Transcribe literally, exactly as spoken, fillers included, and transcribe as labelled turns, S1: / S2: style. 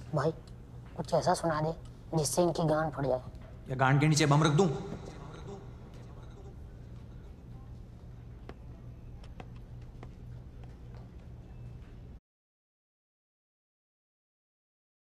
S1: भाई कुछ ऐसा सुना दे जिससे इनकी गांड फट जाए।
S2: या गांड के नीचे बम रख दूं?